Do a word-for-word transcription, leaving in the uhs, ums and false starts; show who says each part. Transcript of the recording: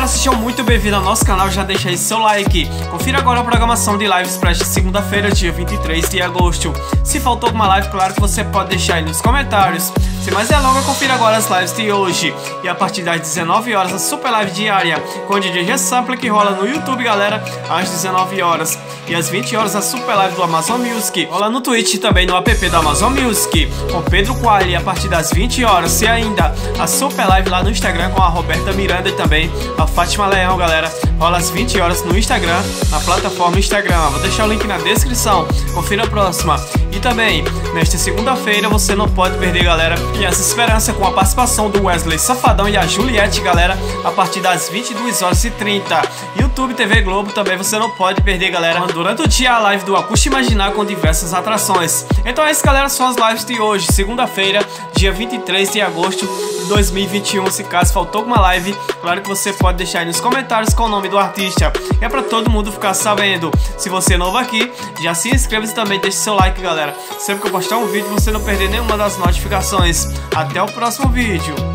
Speaker 1: galera, sejam muito bem-vindos ao nosso canal, já deixa aí seu like. Confira agora a programação de lives para esta segunda-feira, dia vinte e três de agosto. Se faltou alguma live, claro que você pode deixar aí nos comentários. Sem mais delongas, confira agora as lives de hoje. E a partir das dezenove horas, a super live diária com o D J G-Sample, que rola no YouTube, galera, às dezenove horas. E às vinte horas, a super live do Amazon Music rola no Twitch e também no app do Amazon Music com Pedro Quali a partir das vinte horas. E ainda a super live lá no Instagram com a Roberta Miranda e também a Fátima Leão, galera, rola às vinte horas no Instagram, na plataforma Instagram. Vou deixar o link na descrição, confira a próxima. E também, nesta segunda-feira, você não pode perder, galera, Criança Esperança com a participação do Wesley Safadão e a Juliette, galera, a partir das vinte e duas horas e trinta. YouTube, T V Globo também você não pode perder, galera, durante o dia a live do Acústico Imaginar com diversas atrações. Então é isso, galera, são as lives de hoje, segunda-feira, dia vinte e três de agosto de dois mil e vinte e um. Se caso faltou alguma live, claro que você pode deixar aí nos comentários com o nome do artista. É pra todo mundo ficar sabendo. Se você é novo aqui, já se inscreva e também deixe seu like, galera. Sempre que eu postar um vídeo, você não perder nenhuma das notificações. Até o próximo vídeo.